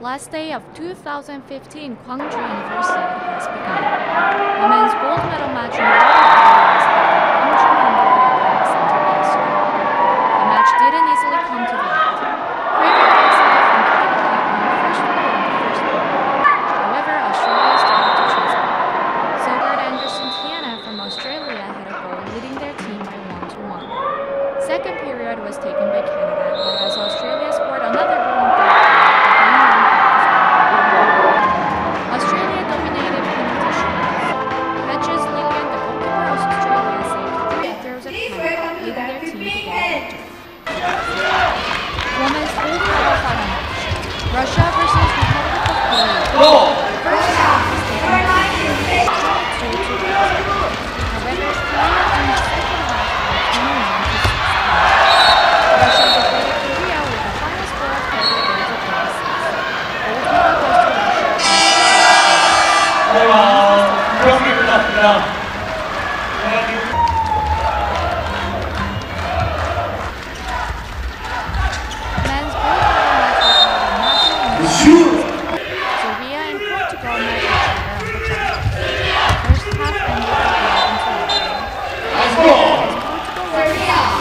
Last day of 2015 Gwangju Universiade has begun. Women's gold medal match in the was held at Gwangju Indoor Aquatic Center yesterday. The match didn't easily come to the end. Craven Exeter from Canada won first goal in the first period. However, Australia started to chase back. Sogard Anderson Tiana from Australia had a goal, leading their team by 1-1. Second period was taken by Canada, whereas Australia scored another goal in third period. Australia dominated penalty shootouts. Hedges Lillian, the goalkeeper of Australia, saved 3 throws at Canada, leading their team to get a victory. Women's gold medal final match. Russia versus Republic of Korea. First half was taken by Korea, 22 to 0. However, Korea in the second half won 21 to 16. Russia defeated Korea with a final score of 38 to 36. Gold medal goes to Russia. 경기 끝났습니다. Men's gold medal match was held in Madrid. Serbia and Portugal met each other on the jacket. The first half ended with 11-11. As Portugal led the game,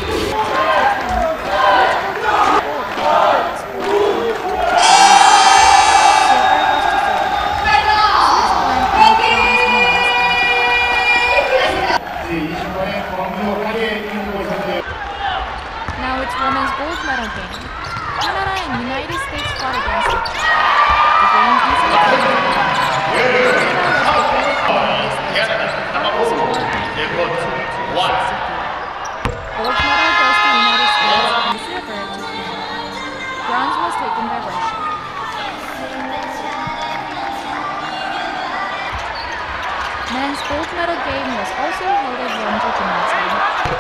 Now it's women's gold medal game. Canada and United States fought against each other. The game easily came to an end. Canada was defeated by the final score of 2-2. Gold medal goes to United States and silver to Canada. Bronze was taken by Russia. Men's gold medal game was also held at Gwangju Gymnasium.